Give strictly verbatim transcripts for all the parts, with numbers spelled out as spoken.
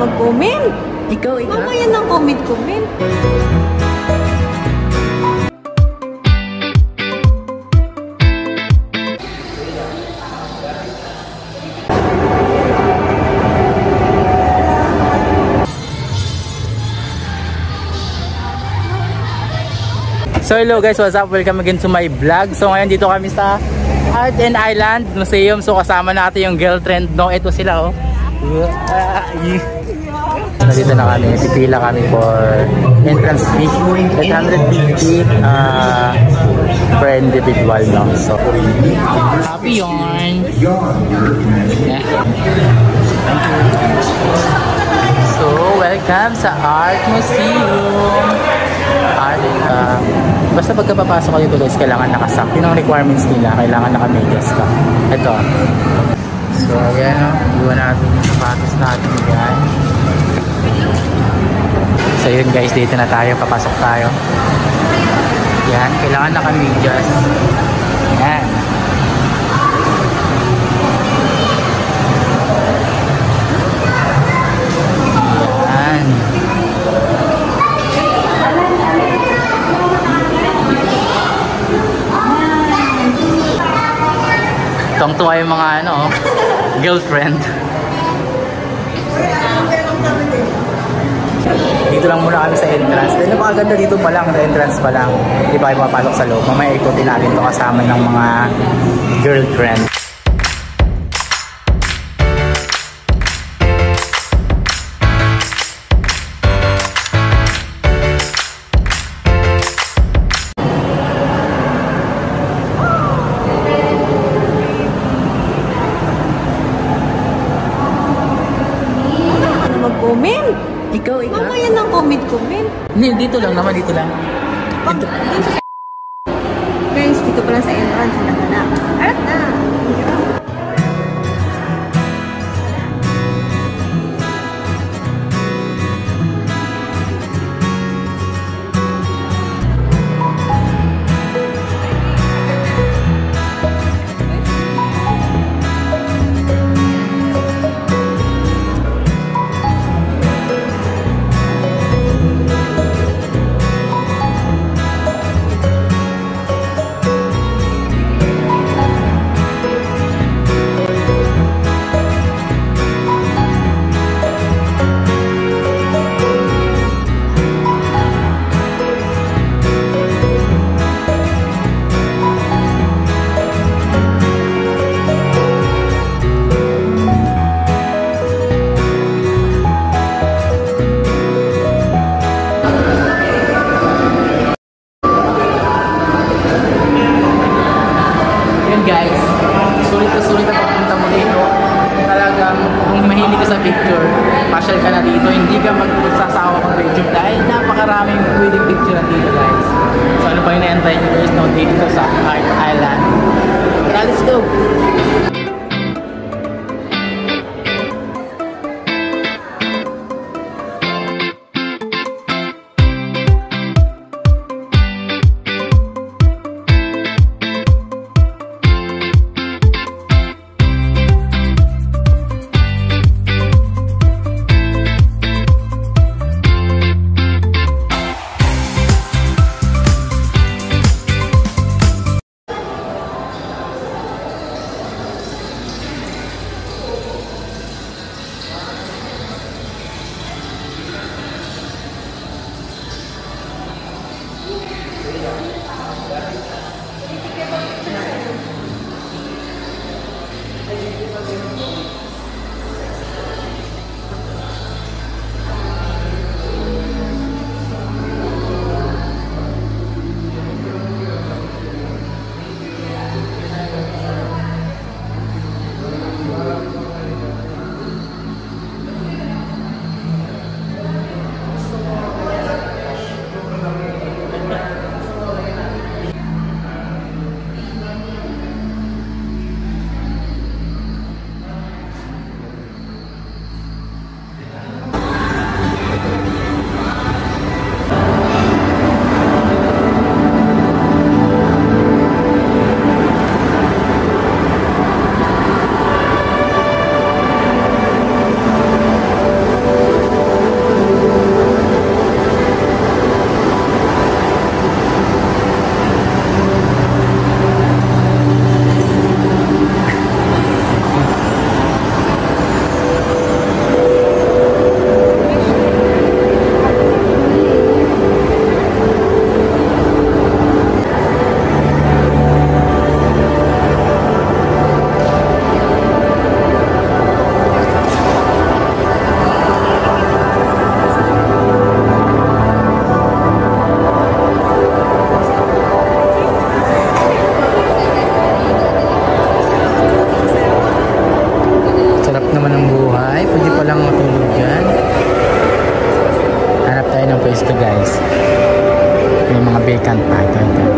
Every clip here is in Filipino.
mag-comment. Ikaw, ikaw. Mamaya ng comment-comment. So hello guys, what's up? Welcome again to my vlog. So ngayon dito kami sa Art and Island Museum. So kasama natin yung girlfriend, no? Ito sila, oh. Nandito na kami, pipila kami for entrance fee, eight hundred fifty uh, per individual, no? So happy yarn. Yeah. So welcome sa Art Museum. Art, uh, basta pagka papasok ka dito guys, kailangan nakasak. Yun ang requirements nila, kailangan naka-medyas ka. Ito. So ayan, o, iwan natin yung sapatos natin yan. So yun guys, dito na tayo, papasok tayo. Yan, kailangan naka-medyas. Yan. Yan. Tuwang-tuwa yung mga ano, girlfriend. Dito lang muna kami sa entrance. Dahil napakaganda dito pa lang, sa entrance pa lang. Hindi pa kayo mapapalok sa loob. Mamaya ikutin natin ito kasama ng mga girlfriend. Comment. Ikaw, ikaw. Mamaya ng comment-comment. Hindi, dito lang naman, dito lang. Dito. Guys, dito pala sa entrance. Anak na. Anak na. Guys, sulit na sulit na pagpunta mo dito. Talagang kung mahilig ka sa picture, pasyal ka na dito, hindi ka magsasawa ng video dahil napakaraming pwedeng picture dito guys. So ano pa yung na-entry nyo guys, no? Dito sa Art Island. Tara, let's go! gusto guys. May mga vacant pa. Ito, ito, ito.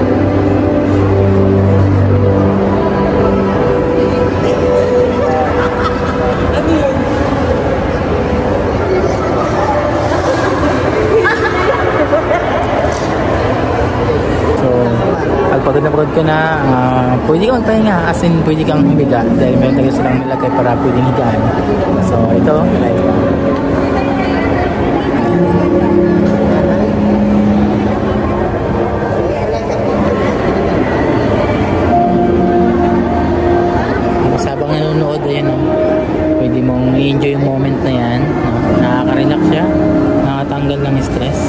Pagod na pagod ka na, uh, pwede kang magpahinga, as in pwede kang humiga dahil meron talaga silang nilagay para pwedeng higaan. So ito, like, habang nanonood, ayan o, pwede mong i-enjoy yung moment na yan, no? Nakaka-relax siya, nakatanggal ng stress.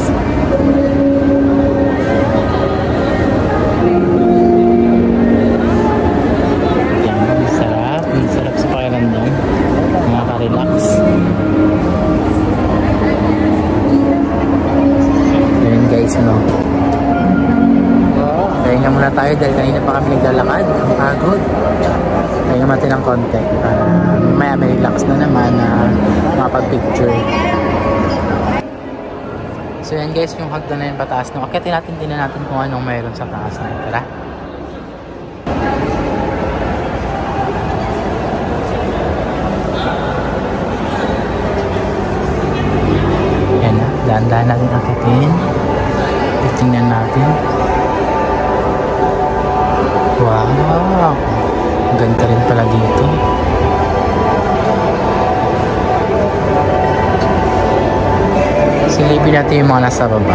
Tayo dahil kanina pa kami naglalakad, ang pagod. Kaya natin ng konti para maya may relax na naman na makapag-picture. So yan guys, yung hagdan na yun pataas, no? Akitin natin din na natin kung anong mayroon sa taas na yun. Tara! Yan na, dahan-dahan natin akitin. Tingnan natin. Wow! Ganda rin pala dito. Silipin natin yung mga nasa baba.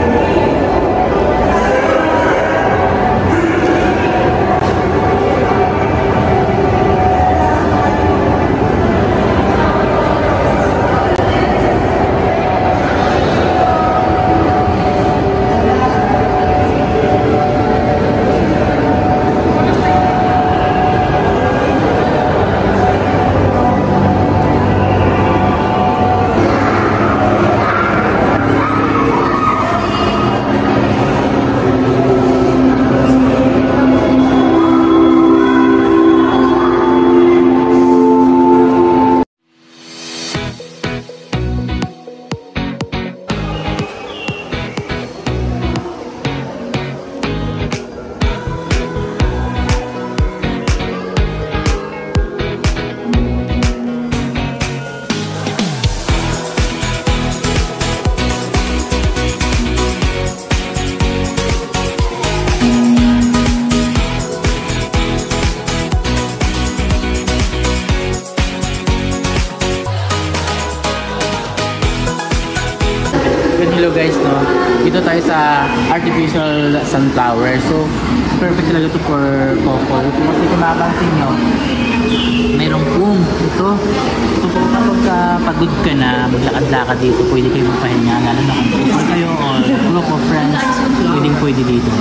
Hello guys, no? Dito tayo sa artificial sunflower. So, perfect talaga ito for couple. So, kasi kung makapansin nyo, mayroong boom. Ito. So, kung kapag uh, pagod ka na, maglakad-lakad dito, pwede kayo magpahinga. Lalo na kung couple kayo or group of friends, pwedeng pwede dito.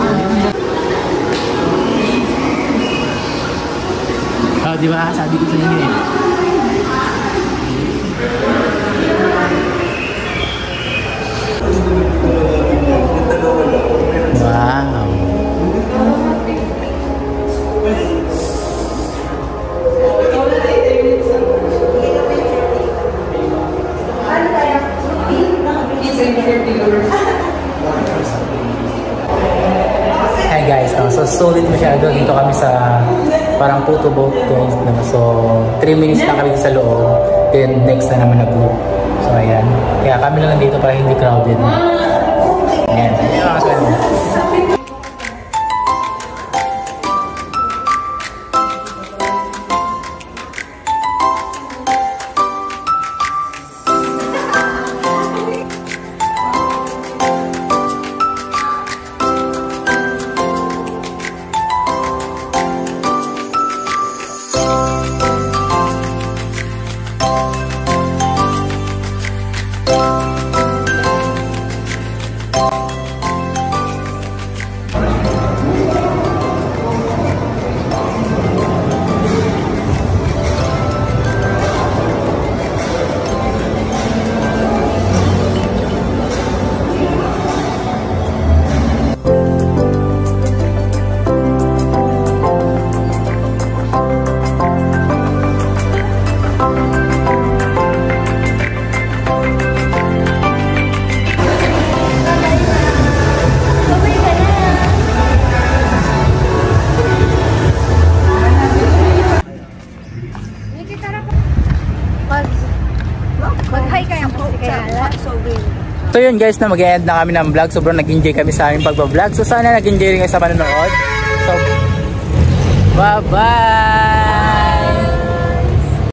Oh, di ba? Sabi ko sa inyo eh. Wow. Hi guys, no? So solid masyado. Dito kami sa parang photo boat guys. So three minutes na kami sa loob. Then next na naman nag-group. So ayan. Kaya kami na lang dito para hindi crowded. Ayan. Ayan. Mag-hi kaya po si Kayala. So yun guys, na mag-end na kami ng vlog. Sobrang nag-enjoy kami sa aming pagbablog. So sana nag-enjoy rin kayo sa panonood. So, bye-bye!